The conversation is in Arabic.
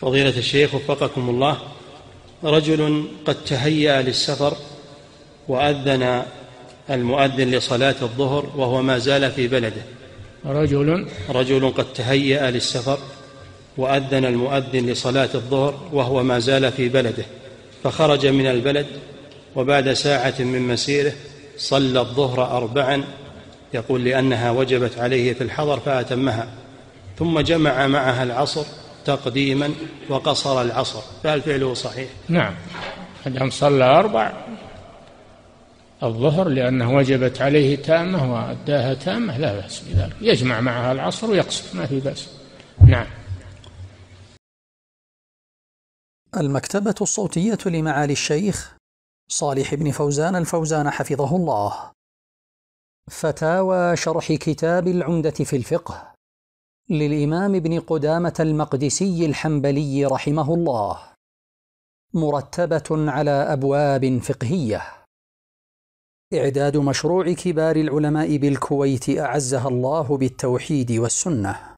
فضيلة الشيخ وفقكم الله، رجل قد تهيأ للسفر وأذن المؤذن لصلاة الظهر وهو ما زال في بلده. رجل قد تهيأ للسفر وأذن المؤذن لصلاة الظهر وهو ما زال في بلده، فخرج من البلد وبعد ساعة من مسيره صلى الظهر 4، يقول لأنها وجبت عليه في الحضر فأتمها، ثم جمع معها العصر تقديما وقصر العصر، فهل فعله صحيح؟ نعم، أنه صلى 4 الظهر لأنه وجبت عليه تامة وأداها تامة لا بأس بذلك، يجمع معها العصر ويقصر، ما في بأس. نعم. المكتبة الصوتية لمعالي الشيخ صالح بن فوزان الفوزان حفظه الله. فتاوى شرح كتاب العمدة في الفقه للإمام ابن قدامة المقدسي الحنبلي رحمه الله، مرتبة على أبواب فقهية، إعداد مشروع كبار العلماء بالكويت أعزها الله بالتوحيد والسنة.